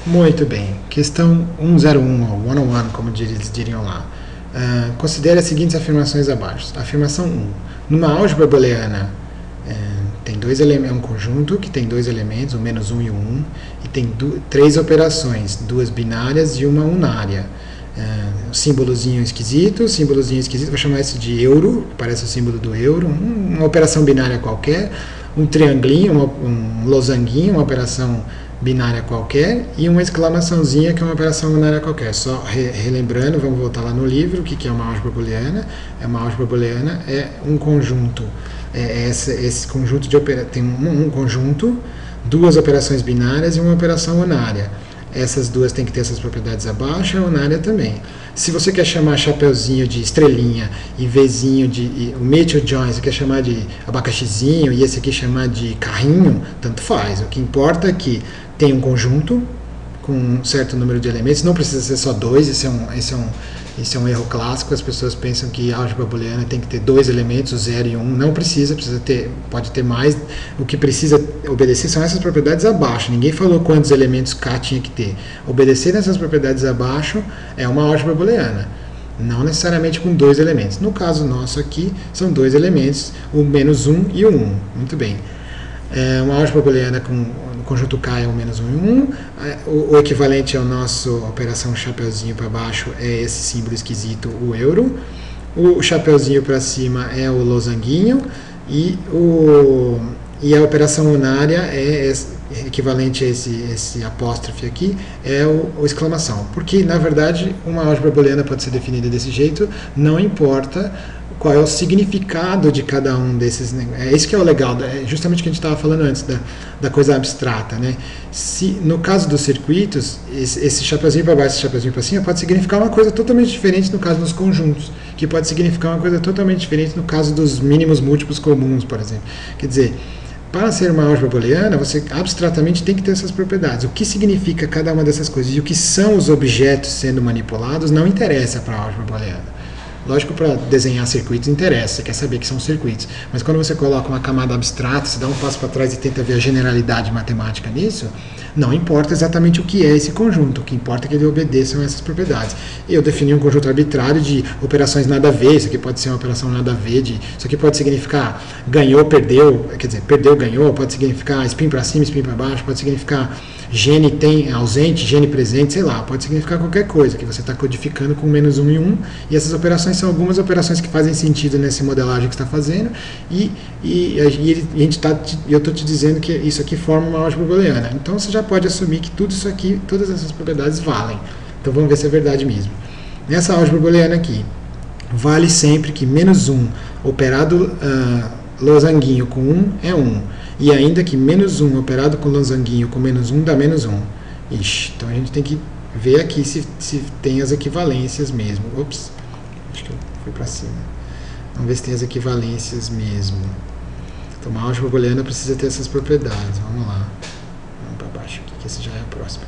Muito bem. Questão 101, ou 101, como eles diriam lá. Considere as seguintes afirmações abaixo. Afirmação 1. Numa álgebra booleana, tem dois elementos, é um conjunto que tem dois elementos, o menos 1 e o 1, e tem três operações, duas binárias e uma unária. Símbolozinho esquisito, vou chamar isso de euro, parece o símbolo do euro, uma operação binária qualquer, um triangulinho, um losanguinho, uma operação binária qualquer, e uma exclamaçãozinha que é uma operação binária qualquer. Só relembrando, vamos voltar lá no livro, o que é uma álgebra booleana? Uma álgebra booleana é um conjunto, esse conjunto de tem um conjunto, duas operações binárias e uma operação unária. Essas duas têm que ter essas propriedades abaixo, a unária também. Se você quer chamar chapeuzinho de estrelinha e Vzinho de o Mitchell Jones, você quer chamar de abacaxizinho e esse aqui chamar de carrinho, tanto faz. O que importa é que tem um conjunto com um certo número de elementos, não precisa ser só dois, esse é um erro clássico. As pessoas pensam que a álgebra booleana tem que ter dois elementos, o 0 e 1, não precisa ter, pode ter mais. O que precisa obedecer são essas propriedades abaixo. Ninguém falou quantos elementos K tinha que ter. Obedecer essas propriedades abaixo é uma álgebra booleana, não necessariamente com dois elementos. No caso nosso aqui, são dois elementos, o menos 1 e o 1. Muito bem. Uma álgebra booleana com o conjunto K é o menos 1 e 1. O equivalente ao nosso operação chapeuzinho para baixo é esse símbolo esquisito, o euro. O chapeuzinho para cima é o losanguinho. E a operação unária é equivalente a esse apóstrofe aqui, é o exclamação. Porque, na verdade, uma álgebra booleana pode ser definida desse jeito, não importa qual é o significado de cada um desses. É isso que é o legal, é justamente o que a gente estava falando antes, da coisa abstrata, né? No caso dos circuitos, esse chapeuzinho para baixo, esse chapeuzinho para cima, pode significar uma coisa totalmente diferente no caso dos conjuntos, que pode significar uma coisa totalmente diferente no caso dos mínimos múltiplos comuns, por exemplo. Quer dizer, para ser uma álgebra booleana, você abstratamente tem que ter essas propriedades. O que significa cada uma dessas coisas e o que são os objetos sendo manipulados não interessa para a álgebra booleana. Lógico, para desenhar circuitos interessa, você quer saber que são circuitos. Mas quando você coloca uma camada abstrata, você dá um passo para trás e tenta ver a generalidade matemática nisso, não importa exatamente o que é esse conjunto, o que importa é que ele obedeça a essas propriedades. Eu defini um conjunto arbitrário de operações nada a ver, isso aqui pode ser uma operação nada a ver, isso aqui pode significar ganhou, perdeu, quer dizer, perdeu, ganhou, pode significar spin para cima, spin para baixo, pode significar gene tem ausente, gene presente, sei lá, pode significar qualquer coisa que você está codificando com menos 1 e 1, e essas operações são algumas operações que fazem sentido nessa modelagem que você está fazendo, eu estou te dizendo que isso aqui forma uma álgebra booleana. Então você já pode assumir que tudo isso aqui, todas essas propriedades valem. Então vamos ver se é verdade mesmo. Nessa álgebra booleana aqui, vale sempre que menos 1 operado losanguinho com 1 é 1. E ainda que menos 1 operado com losanguinho com menos 1 dá menos 1. Ixi, então a gente tem que ver aqui se tem as equivalências mesmo. Ops, acho que eu fui para cima. Vamos ver se tem as equivalências mesmo. Então uma álgebra booleana precisa ter essas propriedades. Vamos lá. Vamos para baixo aqui, que esse já é a próxima.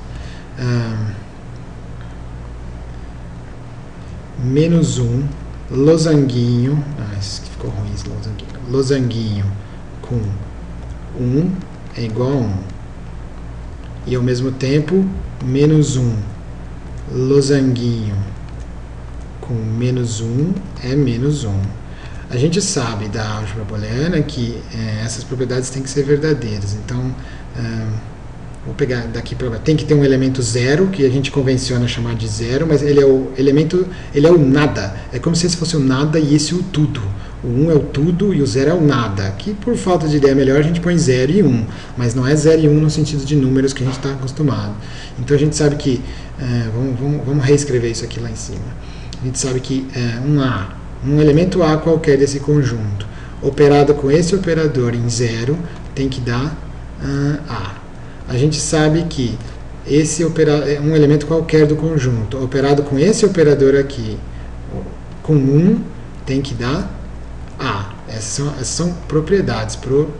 Menos 1, losanguinho. Esse aqui ficou ruim, esse losanguinho. Losanguinho com 1 é igual a 1. E ao mesmo tempo, menos 1, losanguinho com menos 1 é menos 1. A gente sabe da álgebra booleana que essas propriedades têm que ser verdadeiras. Então, vou pegar daqui para tem que ter um elemento zero, que a gente convenciona chamar de zero, mas ele é o elemento, ele é o nada. É como se esse fosse o nada e esse o tudo. O 1 é o tudo e o 0 é o nada. Que por falta de ideia melhor a gente põe 0 e 1. Mas não é 0 e 1 no sentido de números que a gente está acostumado. Então a gente sabe que... vamos reescrever isso aqui lá em cima. A gente sabe que um elemento A qualquer desse conjunto, operado com esse operador em 0, tem que dar A. A gente sabe que um elemento qualquer do conjunto, operado com esse operador aqui, com 1, tem que dar A. Essas são propriedades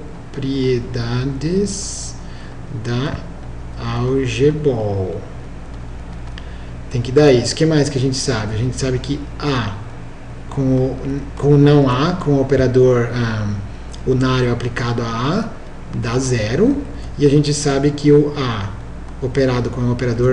da álgebra. Tem que dar isso. O que mais que a gente sabe? A gente sabe que A com o não A, com o operador unário aplicado a A, dá 0. E a gente sabe que o A operado com o operador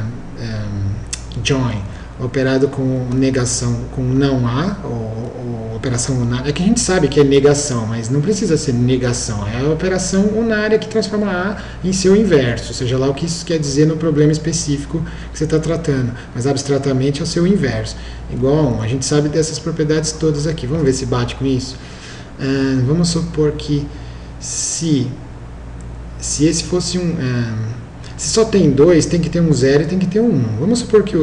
join, operado com negação, com não há, ou operação unária. É que a gente sabe que é negação, mas não precisa ser negação. É a operação unária que transforma A em seu inverso, seja lá o que isso quer dizer no problema específico que você está tratando, mas abstratamente é o seu inverso. Igual a 1. A gente sabe dessas propriedades todas aqui. Vamos ver se bate com isso. Vamos supor que se esse fosse se só tem 2, tem que ter um 0 e tem que ter um 1. Vamos supor que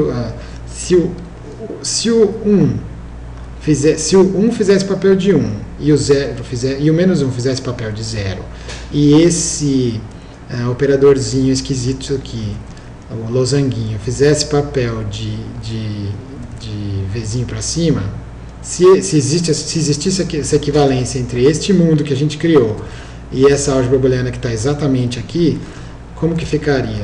se o 1 fizesse papel de 1 e o menos 1 fizesse papel de 0, e esse operadorzinho esquisito aqui, o losanguinho, fizesse papel de Vzinho para cima, se existisse essa equivalência entre este mundo que a gente criou e essa álgebra booleana que está exatamente aqui, como que ficaria?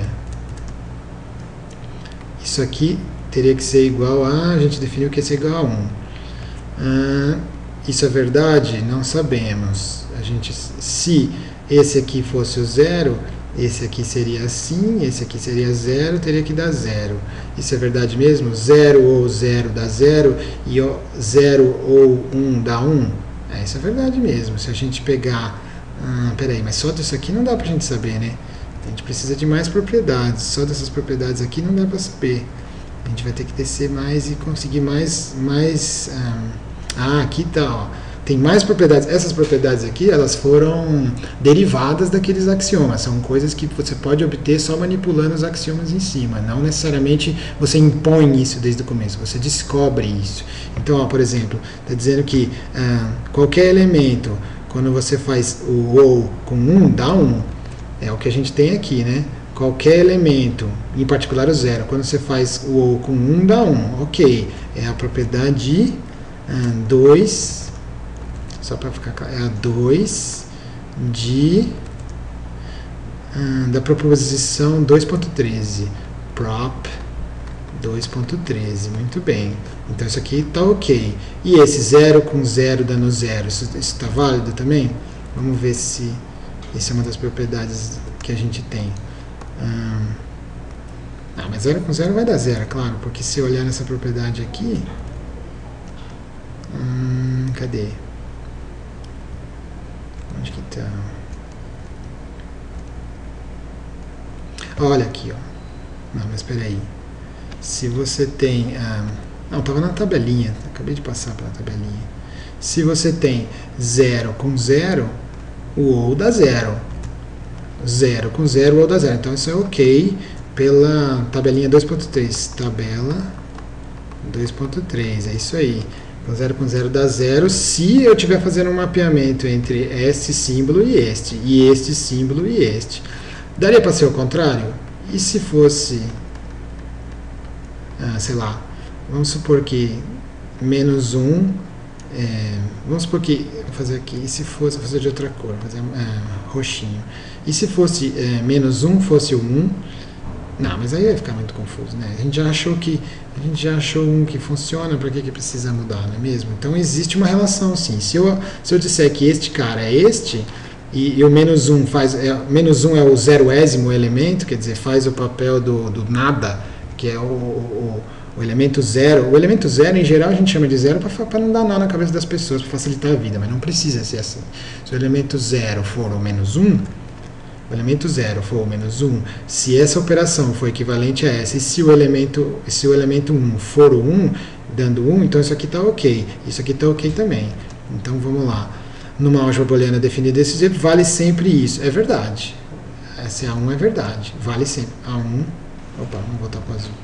Isso aqui teria que ser igual a gente definiu que ia ser igual a 1. Isso é verdade? Não sabemos. Se esse aqui fosse o 0, esse aqui seria assim, esse aqui seria 0, teria que dar 0. Isso é verdade mesmo? 0 ou 0 dá 0 e 0 ou 1 dá 1? Isso é verdade mesmo. Se a gente pegar... peraí, mas só disso aqui não dá pra gente saber, né? A gente precisa de mais propriedades. Só dessas propriedades aqui não dá pra saber. A gente vai ter que descer mais e conseguir mais aqui tá, ó. Tem mais propriedades. Essas propriedades aqui, elas foram derivadas daqueles axiomas. São coisas que você pode obter só manipulando os axiomas em cima. Não necessariamente você impõe isso desde o começo. Você descobre isso. Então, ó, por exemplo, está dizendo que qualquer elemento, quando você faz o ou com 1, dá 1. É o que a gente tem aqui, né? Qualquer elemento, em particular o 0, quando você faz o ou com 1, dá 1. Ok. É a propriedade 2... Só para ficar claro, é a 2 da proposição 2.13. Prop 2.13. Muito bem. Então isso aqui está ok. E esse 0 com 0 dando 0, isso está válido também? Vamos ver se isso é uma das propriedades que a gente tem. Mas 0 com 0 vai dar 0, claro, porque se olhar nessa propriedade aqui... cadê? Onde que tá? Olha aqui, ó. Não, mas espera aí. Se você tem... não, estava na tabelinha. Acabei de passar pela tabelinha. Se você tem 0 com 0, o ou dá 0. 0 com 0, o ou dá 0. Então isso é ok pela tabelinha 2.3. Tabela 2.3. É isso aí. 0 com 0 dá 0 se eu estiver fazendo um mapeamento entre este símbolo e este símbolo e este. Daria para ser o contrário? E se fosse, sei lá, vamos supor que menos 1, vamos supor que, vou fazer aqui, e se fosse, vou fazer de outra cor, vou fazer roxinho. E se fosse menos 1 fosse o 1, não, mas aí vai ficar muito confuso, né? A gente já achou um que funciona, para que precisa mudar, não é mesmo? Então existe uma relação, sim. Se eu disser que este cara é este, e o menos 1 menos 1 é o zeroésimo elemento, quer dizer, faz o papel do nada, que é o elemento 0. O elemento 0, em geral, a gente chama de 0 para não dar nó na cabeça das pessoas, para facilitar a vida, mas não precisa ser assim. Se o elemento 0 for o menos 1, o elemento 0 for o menos 1, se essa operação for equivalente a essa, e se o elemento 1 for o 1, dando 1, então isso aqui está ok. Isso aqui está ok também. Então vamos lá. Numa álgebra booleana definida desse jeito, vale sempre isso. É verdade. Essa A1 é verdade. Vale sempre. A1. Opa, vamos voltar para o azul.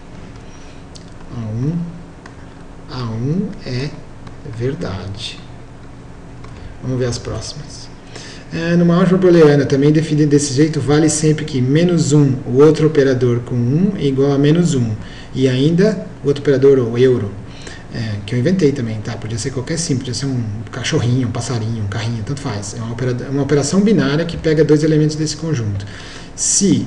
A1 é verdade. Vamos ver as próximas. Numa álgebra booleana também definida desse jeito, vale sempre que menos 1, o outro operador com 1, é igual a menos 1. E ainda o outro operador, o euro, que eu inventei também, tá? Podia ser qualquer símbolo, podia ser um cachorrinho, um passarinho, um carrinho, tanto faz. É uma operação binária que pega dois elementos desse conjunto. Se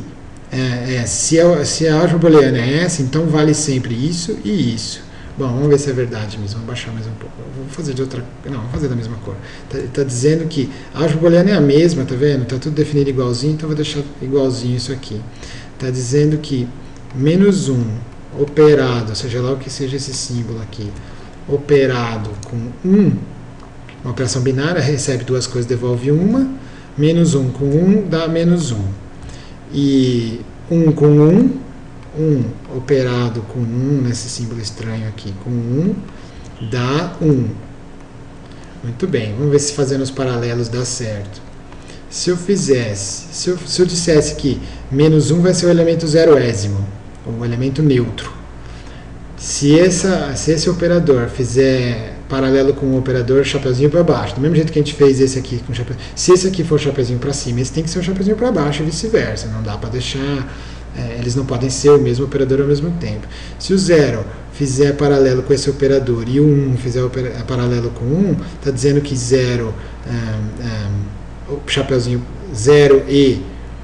a álgebra booleana é essa, então vale sempre isso e isso. Bom, vamos ver se é verdade mesmo. Vamos baixar mais um pouco. Vou fazer de outra... Não, vou fazer da mesma cor. Tá dizendo que a álgebra booleana é a mesma, tá vendo? Tá tudo definido igualzinho, então vou deixar igualzinho isso aqui. Está dizendo que menos 1 operado, seja lá o que seja esse símbolo aqui, operado com 1, uma operação binária, recebe duas coisas, devolve uma, menos 1 com 1 dá menos 1. E 1 com 1 operado com 1, nesse símbolo estranho aqui, com 1, dá 1. Muito bem, vamos ver se fazendo os paralelos dá certo. Se eu dissesse que menos 1 vai ser o elemento zeroésimo, o elemento neutro. Se esse operador fizer paralelo com o operador chapeuzinho para baixo, do mesmo jeito que a gente fez esse aqui com chapéu, se esse aqui for chapeuzinho para cima, esse tem que ser o chapeuzinho para baixo e vice-versa, não dá para deixar, eles não podem ser o mesmo operador ao mesmo tempo. Se o 0 fizer paralelo com esse operador e o 1 fizer paralelo com 1, está dizendo que 0, o chapeuzinho 0 e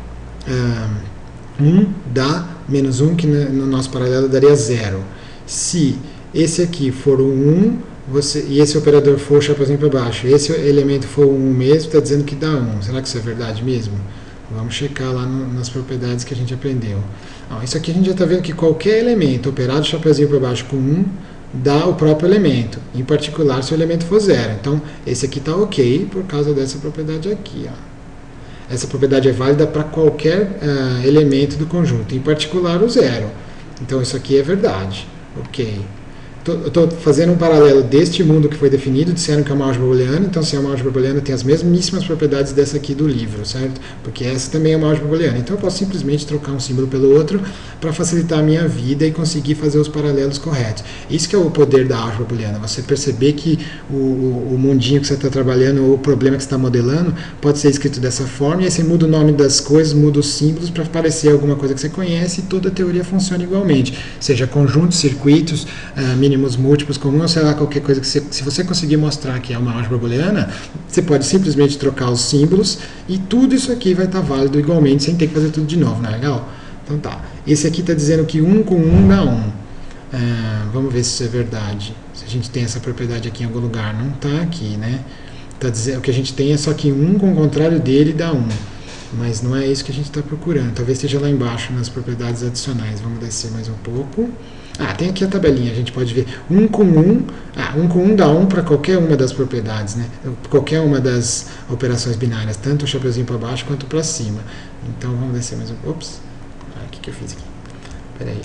1 dá menos 1, que no nosso paralelo daria 0. Se esse aqui for o 1, e esse operador for o chapeuzinho para baixo, esse elemento for o 1 mesmo, está dizendo que dá 1. Será que isso é verdade mesmo? Vamos checar lá nas propriedades que a gente aprendeu. Isso aqui a gente já está vendo que qualquer elemento operado chapeuzinho para baixo com 1 dá o próprio elemento, em particular se o elemento for 0. Então, esse aqui está ok por causa dessa propriedade aqui. Essa propriedade é válida para qualquer elemento do conjunto, em particular o 0. Então, isso aqui é verdade. Ok. Eu estou fazendo um paralelo deste mundo que foi definido, disseram que é uma álgebra booleana, então se é uma álgebra booleana tem as mesmíssimas propriedades dessa aqui do livro, certo? Porque essa também é uma álgebra booleana. Então eu posso simplesmente trocar um símbolo pelo outro para facilitar a minha vida e conseguir fazer os paralelos corretos. Isso que é o poder da álgebra booleana, você perceber que o mundinho que você está trabalhando, o problema que você está modelando, pode ser escrito dessa forma, e aí você muda o nome das coisas, muda os símbolos para parecer alguma coisa que você conhece e toda a teoria funciona igualmente. Seja conjuntos, circuitos, mínimos múltiplos comuns, sei lá, qualquer coisa que se você conseguir mostrar que é uma álgebra booleana, você pode simplesmente trocar os símbolos e tudo isso aqui vai estar válido igualmente, sem ter que fazer tudo de novo, não é legal? Então tá, esse aqui está dizendo que 1 com 1 dá 1. Vamos ver se isso é verdade. Se a gente tem essa propriedade aqui em algum lugar, não está aqui, né? Tá dizendo, o que a gente tem é só que 1 com o contrário dele dá 1. Mas não é isso que a gente está procurando. Talvez esteja lá embaixo nas propriedades adicionais. Vamos descer mais um pouco. Tem aqui a tabelinha, a gente pode ver 1 com 1, 1 com 1 dá 1 para qualquer uma das propriedades, né? Qualquer uma das operações binárias, tanto o chapeuzinho para baixo quanto para cima. Então vamos descer mais um pouco. Ops, o que eu fiz aqui? Espera aí.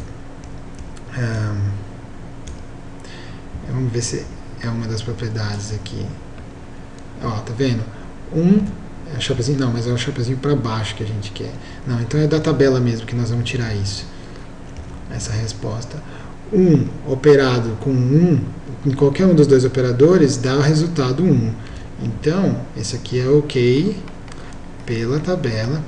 Vamos ver se é uma das propriedades aqui. Tá vendo? 1 é o chapeuzinho, não, mas é o chapeuzinho para baixo que a gente quer. Não, então é da tabela mesmo que nós vamos tirar isso. Essa resposta. 1 operado com 1, em qualquer um dos dois operadores, dá o resultado 1. Então, esse aqui é ok pela tabela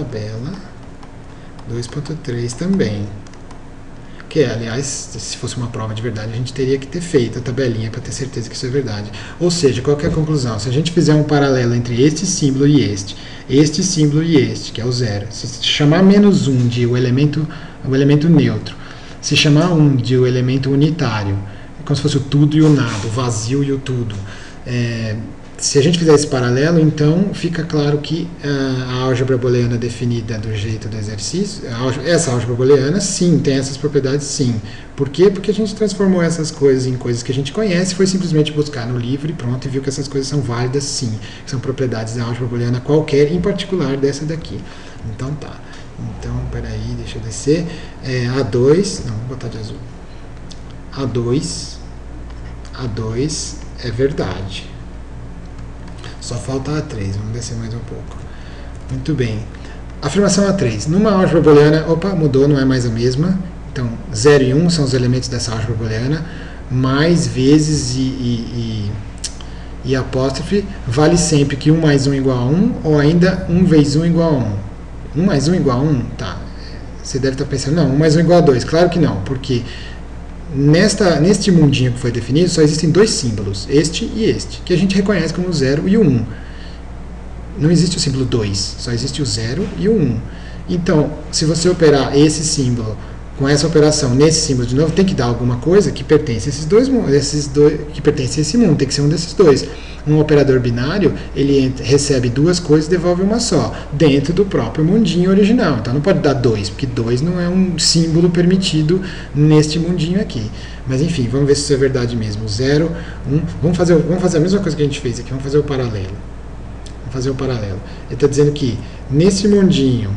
2.3 também. Que, aliás, se fosse uma prova de verdade, a gente teria que ter feito a tabelinha para ter certeza que isso é verdade. Ou seja, qual que é a conclusão? Se a gente fizer um paralelo entre este símbolo e este símbolo e este, que é o 0, se chamar menos 1 de o elemento neutro, se chamar 1 de o elemento unitário, é como se fosse o tudo e o nada, o vazio e o tudo. Se a gente fizer esse paralelo, então fica claro que a álgebra booleana definida do jeito do exercício, essa álgebra booleana, sim, tem essas propriedades, sim. Por quê? Porque a gente transformou essas coisas em coisas que a gente conhece, foi simplesmente buscar no livro e pronto, e viu que essas coisas são válidas, sim. São propriedades da álgebra booleana qualquer, em particular dessa daqui. Então tá. Então, peraí, deixa eu descer. A2, não, vou botar de azul. A2 é verdade. Só falta a A3, vamos descer mais um pouco. Muito bem. Afirmação A3. Numa álgebra booleana, mudou, não é mais a mesma. Então, 0 e 1 são os elementos dessa álgebra booleana. Mais vezes e apóstrofe vale sempre que 1 mais 1 igual a 1, ou ainda 1 vezes 1 igual a 1. 1 mais 1 igual a 1? Tá. Você deve estar pensando, não, 1 mais 1 igual a 2. Claro que não, porque neste mundinho que foi definido, só existem dois símbolos, este e este, que a gente reconhece como o 0 e o 1. Não existe o símbolo 2, só existe o 0 e o 1. Então, se você operar esse símbolo com essa operação nesse símbolo de novo, tem que dar alguma coisa que pertence a que pertence a esse mundo, tem que ser um desses dois. Um operador binário, ele recebe duas coisas e devolve uma só, dentro do próprio mundinho original. Então não pode dar 2, porque 2 não é um símbolo permitido neste mundinho aqui. Mas enfim, vamos ver se isso é verdade mesmo. 0, 1, vamos fazer a mesma coisa que a gente fez aqui, vamos fazer o paralelo. Ele está dizendo que nesse mundinho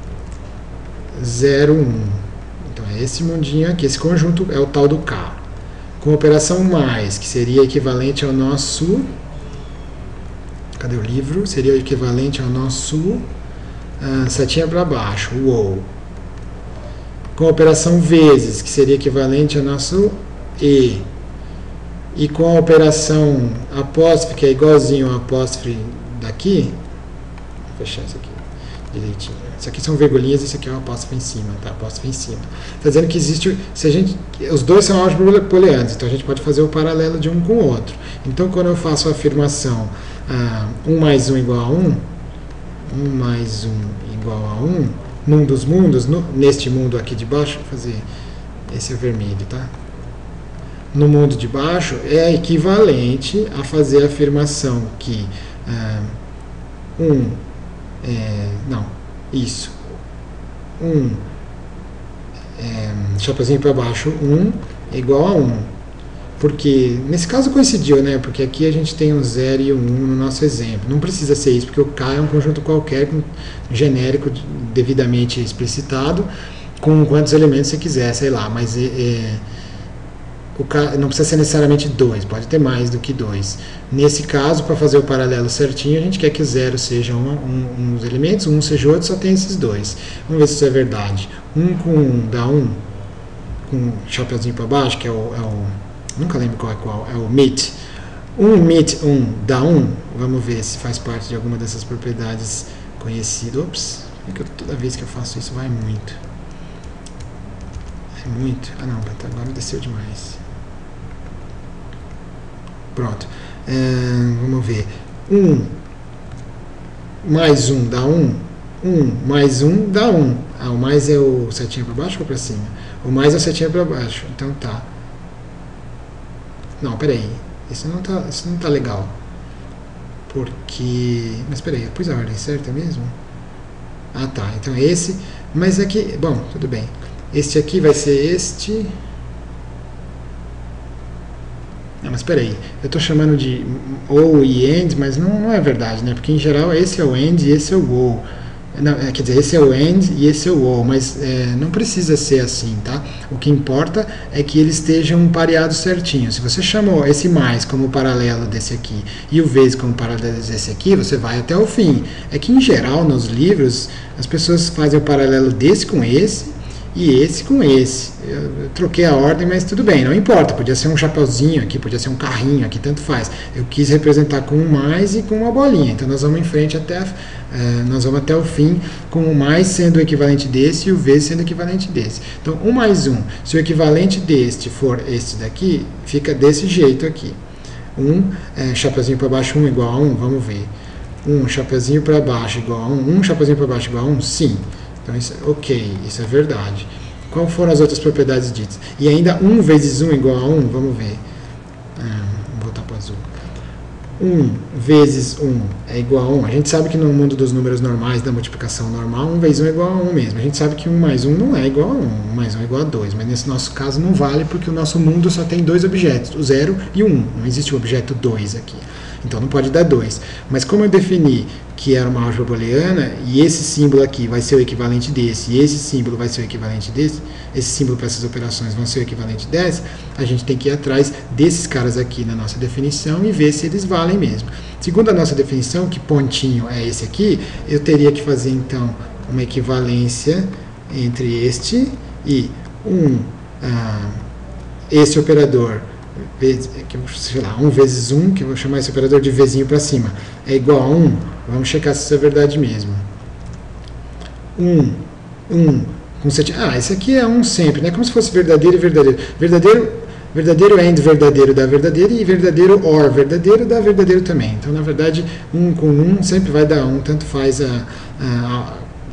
0, 1, então é esse mundinho aqui, esse conjunto é o tal do K. Com operação mais, que seria equivalente ao nosso... Cadê o livro? Seria o equivalente ao nosso setinha para baixo, o OU. Com operação vezes, que seria equivalente ao nosso E. E com a operação apóstrofe, que é igualzinho ao apóstrofe daqui, vou fechar isso aqui direitinho. Isso aqui são virgulinhas, isso aqui é o apóstrofe em cima, tá? Apóstrofe em cima. Está dizendo que existe, os dois são álgebras booleanas, então a gente pode fazer o paralelo de um com o outro. Então, quando eu faço a afirmação 1 mais 1 igual a 1, 1 mais 1 igual a 1, num dos mundos, neste mundo aqui de baixo, vou fazer esse é vermelho, tá? No mundo de baixo é equivalente a fazer a afirmação que chapeuzinho para baixo, 1 é igual a 1. Porque, nesse caso coincidiu, né? Porque aqui a gente tem um 0 e um 1 no nosso exemplo. Não precisa ser isso, porque o K é um conjunto qualquer, genérico, devidamente explicitado, com quantos elementos você quiser, sei lá. Mas o K não precisa ser necessariamente 2, pode ter mais do que 2. Nesse caso, para fazer o paralelo certinho, a gente quer que 0 seja um dos elementos, 1 seja outro, só tem esses dois. Vamos ver se isso é verdade. 1 com 1 dá 1, com um chapeuzinho para baixo, que é o nunca lembro qual é o meet. 1 meet 1 dá 1. Vamos ver se faz parte de alguma dessas propriedades conhecidas. Ops, porque toda vez que eu faço isso vai muito. É muito. Ah não, agora desceu demais. Pronto. Vamos ver. 1 mais 1 dá 1. 1 mais 1 dá 1. O mais é o setinha para baixo ou para cima? O mais é o setinha para baixo. Então tá. Não, peraí. Isso não tá legal. Porque... Mas peraí, eu pus a ordem certa mesmo? Ah, tá. Então esse... Mas aqui... Bom, tudo bem. Este aqui vai ser este... Não, mas peraí. Eu estou chamando de ou e end, mas não é verdade, né? Porque em geral esse é o end e esse é o ou. Não, quer dizer, esse é o end e esse é o ou, mas não precisa ser assim, tá? O que importa é que eles estejam pareados certinho. Se você chamou esse mais como paralelo desse aqui e o vezes como paralelo desse aqui, você vai até o fim. É que, em geral, nos livros, as pessoas fazem o paralelo desse com esse e esse com esse. Eu troquei a ordem, mas tudo bem, não importa. Podia ser um chapeuzinho aqui, podia ser um carrinho aqui, tanto faz. Eu quis representar com um mais e com uma bolinha. Então nós vamos em frente nós vamos até o fim, com o mais sendo o equivalente desse e o vezes sendo o equivalente desse. Então 1 mais 1, se o equivalente deste for este daqui, fica desse jeito aqui. Chapeuzinho para baixo 1 igual a 1, vamos ver. 1 chapeuzinho para baixo igual a 1, chapeuzinho para baixo igual a 1, sim. Então, ok, isso é verdade. Quais foram as outras propriedades ditas? E ainda 1 vezes 1 igual a 1, vamos ver. Vou voltar para o azul. 1 vezes 1 é igual a 1. A gente sabe que no mundo dos números normais, da multiplicação normal, 1 vezes 1 é igual a 1 mesmo. A gente sabe que 1 mais 1 não é igual a 1. 1 mais 1 é igual a 2. Mas nesse nosso caso não vale, porque o nosso mundo só tem dois objetos, o 0 e o 1. Não existe o objeto 2 aqui. Então não pode dar 2. Mas como eu defini que era uma álgebra booleana, e esse símbolo aqui vai ser o equivalente desse, e esse símbolo vai ser o equivalente desse, esse símbolo para essas operações vão ser o equivalente desse, a gente tem que ir atrás desses caras aqui na nossa definição e ver se eles valem mesmo. Segundo a nossa definição, que pontinho é esse aqui, eu teria que fazer então uma equivalência entre este e esse operador, sei lá, 1 vezes 1, que eu vou chamar esse operador de Vzinho para cima, é igual a 1, vamos checar se isso é verdade mesmo. 1 com 7. Esse aqui é 1 sempre, né? Como se fosse verdadeiro e verdadeiro. Verdadeiro AND verdadeiro dá verdadeiro e verdadeiro OR verdadeiro dá verdadeiro também. Então, na verdade, 1 com 1 sempre vai dar 1, tanto faz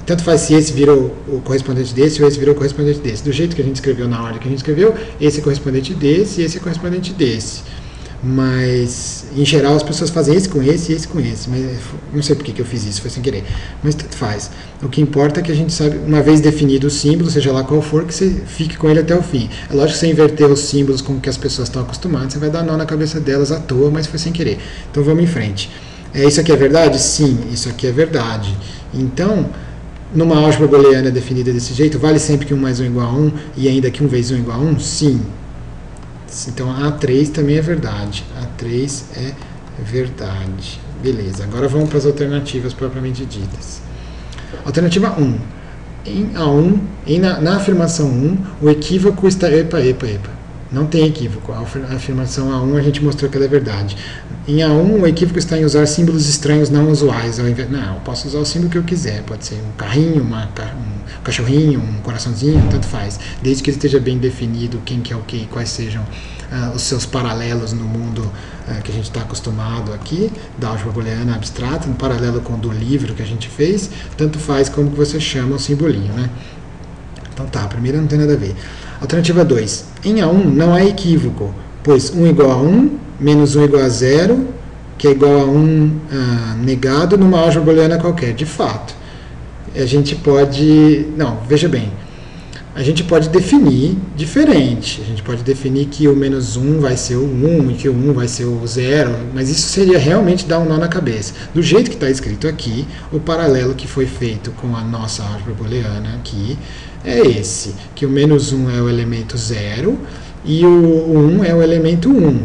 Tanto faz se esse virou o correspondente desse ou esse virou o correspondente desse. Do jeito que a gente escreveu na ordem que a gente escreveu, esse é correspondente desse e esse é correspondente desse. Mas, em geral, as pessoas fazem esse com esse e esse com esse. Mas não sei por que eu fiz isso, foi sem querer. Mas tanto faz. O que importa é que a gente sabe, uma vez definido o símbolo, seja lá qual for, que você fique com ele até o fim. É lógico que você inverter os símbolos com que as pessoas estão acostumadas, você vai dar nó na cabeça delas à toa, mas foi sem querer. Então vamos em frente. Isso aqui é verdade? Sim, isso aqui é verdade. Então, numa álgebra booleana definida desse jeito, vale sempre que 1 mais 1 igual a 1 e ainda que 1 vezes 1 igual a 1? Sim. Então A3 também é verdade. A3 é verdade. Beleza, agora vamos para as alternativas propriamente ditas. Alternativa 1. Em A1, na afirmação 1, o equívoco está... Epa. Não tem equívoco. A afirmação A1 a gente mostrou que ela é verdade. Em A1, o equívoco está em usar símbolos estranhos não usuais. Não, eu posso usar o símbolo que eu quiser. Pode ser um carrinho, um cachorrinho, um coraçãozinho, tanto faz. Desde que ele esteja bem definido quem que é o que e quais sejam os seus paralelos no mundo que a gente está acostumado aqui, da álgebra booleana abstrata, no paralelo com o do livro que a gente fez, tanto faz como que você chama o simbolinho, né? Então tá, a primeira não tem nada a ver. Alternativa 2. Em A1 não há equívoco, pois 1 igual a 1, menos 1 igual a 0, que é igual a 1 negado numa álgebra booleana qualquer. De fato, a gente pode... Não, veja bem. A gente pode definir diferente. A gente pode definir que o menos 1 vai ser o 1 e que o 1 vai ser o 0, mas isso seria realmente dar um nó na cabeça. Do jeito que está escrito aqui, o paralelo que foi feito com a nossa álgebra booleana aqui é esse, que o menos 1 é o elemento 0 e o 1 é o elemento 1.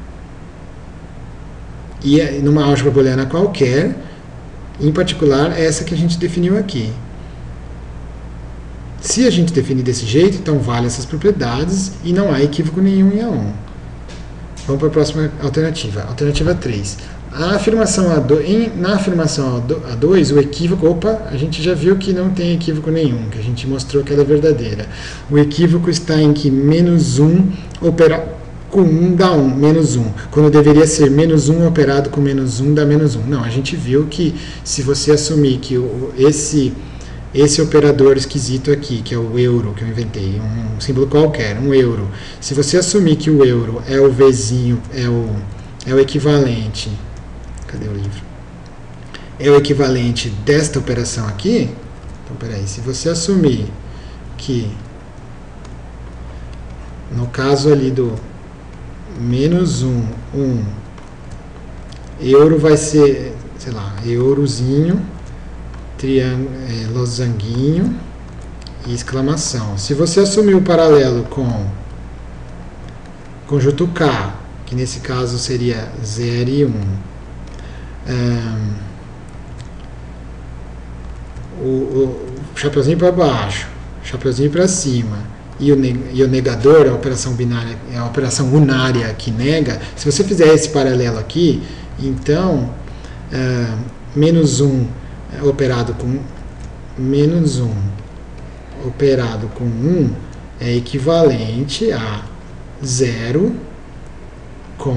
E numa álgebra booleana qualquer, em particular essa que a gente definiu aqui. Se a gente definir desse jeito, então vale essas propriedades e não há equívoco nenhum em A1. Vamos para a próxima alternativa. Alternativa 3. Na afirmação A2, o equívoco... a gente já viu que não tem equívoco nenhum, que a gente mostrou que ela é verdadeira. O equívoco está em que menos 1 operar com 1 dá 1, menos 1. Quando deveria ser menos 1 operado com menos 1 dá menos 1. Não, a gente viu que se você assumir que esse operador esquisito aqui, que é o euro, que eu inventei, um símbolo qualquer, um euro. Se você assumir que o euro é o Vzinho, é o equivalente... Cadê o livro? É o equivalente desta operação aqui. Então, peraí, se você assumir que, no caso ali do menos 1, euro vai ser, sei lá, eurozinho, losanguinho e exclamação. Se você assumir o paralelo com conjunto K, que nesse caso seria 0 e 1, o chapeuzinho para baixo, chapeuzinho para cima e o negador, a operação binária, a operação unária que nega, se você fizer esse paralelo aqui, então menos 1 operado com menos 1 operado com 1 é equivalente a 0 com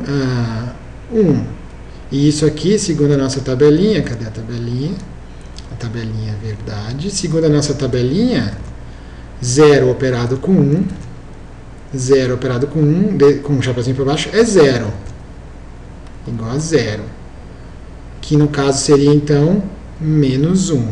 1. E isso aqui, segundo a nossa tabelinha, cadê a tabelinha? A tabelinha é verdade. Segundo a nossa tabelinha, 0 operado com 1, 0 operado com 1, com um chapeuzinho para baixo, é 0. Igual a 0. Que no caso seria, então, menos 1.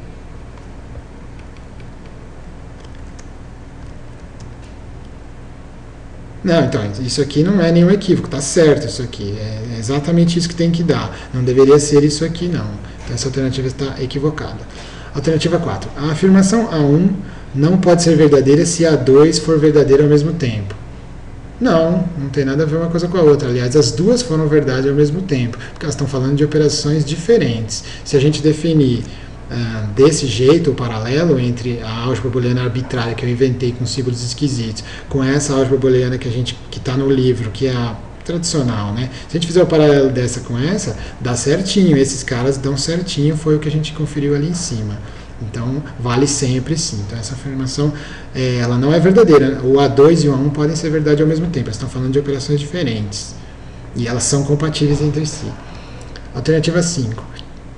Não, então, isso aqui não é nenhum equívoco, tá certo isso aqui, é exatamente isso que tem que dar, não deveria ser isso aqui não, então essa alternativa está equivocada. Alternativa 4, a afirmação A1 não pode ser verdadeira se A2 for verdadeira ao mesmo tempo. Não tem nada a ver uma coisa com a outra, aliás, as duas foram verdade ao mesmo tempo, porque elas estão falando de operações diferentes. Se a gente definir desse jeito o paralelo entre a álgebra booleana arbitrária que eu inventei com símbolos esquisitos, com essa álgebra booleana que está no livro, que é a tradicional, né? Se a gente fizer o paralelo dessa com essa, dá certinho, esses caras dão certinho, foi o que a gente conferiu ali em cima. Então, vale sempre sim. Então, essa afirmação, ela não é verdadeira. O A2 e o A1 podem ser verdade ao mesmo tempo, elas estão falando de operações diferentes. E elas são compatíveis entre si. Alternativa 5.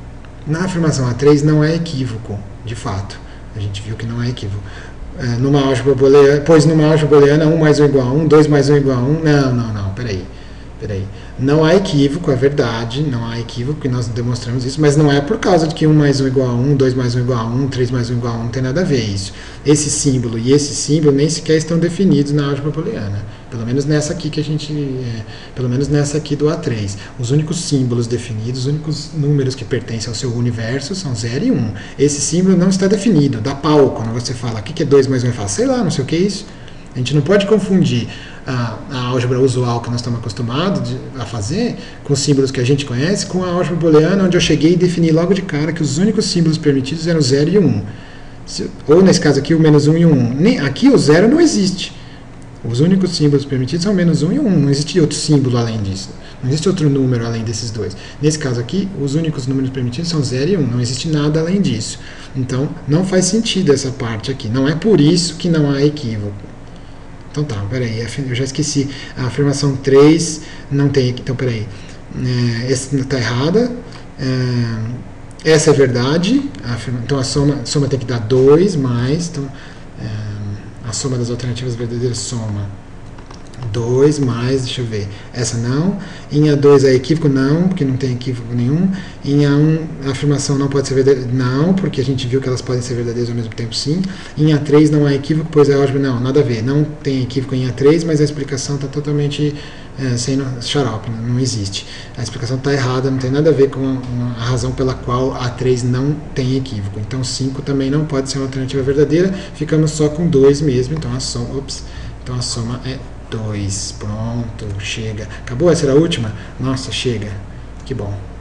Na afirmação A3 não é equívoco, de fato. A gente viu que não é equívoco. Numa álgebra booleana, pois numa álgebra booleana 1 mais 1 igual a 1, 2 mais 1 igual a 1. Não, peraí. Não há equívoco, é verdade, não há equívoco, e nós demonstramos isso, mas não é por causa de que 1 mais 1 igual a 1, 2 mais 1 igual a 1, 3 mais 1 igual a 1, não tem nada a ver isso. Esse símbolo e esse símbolo nem sequer estão definidos na álgebra booleana, pelo menos nessa aqui que a gente, pelo menos nessa aqui do A3. Os únicos símbolos definidos, os únicos números que pertencem ao seu universo são 0 e 1. Esse símbolo não está definido, dá pau quando você fala, o que é 2 mais 1? Eu falo, sei lá, não sei o que é isso. A gente não pode confundir a álgebra usual que nós estamos acostumados a fazer, com os símbolos que a gente conhece, com a álgebra booleana, onde eu cheguei e defini logo de cara que os únicos símbolos permitidos eram 0 e 1. Ou, nesse caso aqui, o menos 1 e 1. Aqui o 0 não existe. Os únicos símbolos permitidos são menos 1 e 1. Não existe outro símbolo além disso. Não existe outro número além desses dois. Nesse caso aqui, os únicos números permitidos são 0 e 1. Não existe nada além disso. Então, não faz sentido essa parte aqui. Não é por isso que não há equívoco. Então tá, peraí, eu já esqueci. A afirmação 3 não tem aqui. Então peraí. Essa está errada. Essa é verdade. Então a soma tem que dar 2 mais. Então, a soma das alternativas verdadeiras soma 2 mais, deixa eu ver, essa não. Em A2 é equívoco? Não, porque não tem equívoco nenhum. Em A1 a afirmação não pode ser verdadeira? Não, porque a gente viu que elas podem ser verdadeiras ao mesmo tempo, sim. Em A3 não há equívoco, pois é álgebra? Não, nada a ver. Não tem equívoco em A3, mas a explicação está totalmente sendo xarope, não existe. A explicação está errada, não tem nada a ver com a razão pela qual A3 não tem equívoco. Então 5 também não pode ser uma alternativa verdadeira, ficamos só com 2 mesmo, então a soma é 2. Pronto, chega. Acabou? Essa era a última? Nossa, chega. Que bom.